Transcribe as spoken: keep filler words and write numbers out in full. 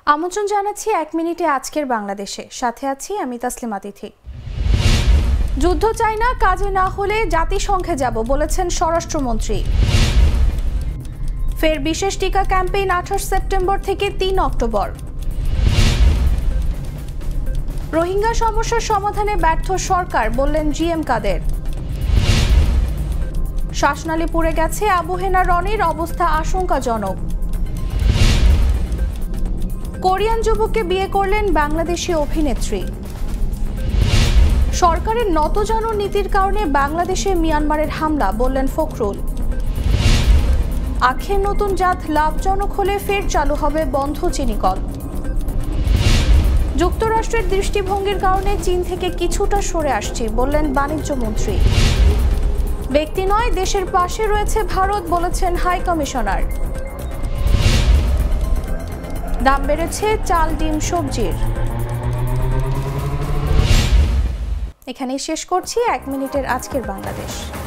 আমন্ত্রণ জানাচ্ছি এক মিনিটে আজকের বাংলাদেশে, সাথে আছি আমি তাসলিমা তিথি। যুদ্ধ চাই না, কাজে না হলে জাতিসংঘে যাব বলেছেন স্বরাষ্ট্রমন্ত্রী। ফের বিশেষ টিকা ক্যাম্পেইন আঠাশ সেপ্টেম্বর থেকে তিন অক্টোবর। রোহিঙ্গা সমস্যার সমাধানে ব্যর্থ সরকার বললেন জি এম কাদের। শ্বাসনালী পুড়ে গেছে, আবু হেনা রনির অবস্থা আশঙ্কাজনক। কোরিয়ান যুবককে বিয়ে করলেন বাংলাদেশি অভিনেত্রী। সরকারের নতজানু নীতির কারণে বাংলাদেশে মিয়ানমারের হামলা বললেন ফখরুল। আখের নতুন জাত লাভজনক হলে ফের চালু হবে বন্ধ চিনিকল। যুক্তরাষ্ট্রের দৃষ্টিভঙ্গির কারণে চীন থেকে কিছুটা সরে আসছে বললেন বাণিজ্য মন্ত্রী। ব্যক্তি নয়, দেশের পাশে রয়েছে ভারত বলেছেন হাই কমিশনার। দাম বেড়েছে চাল, ডিম, সবজির। এখানেই শেষ করছি এক মিনিটের আজকের বাংলাদেশ।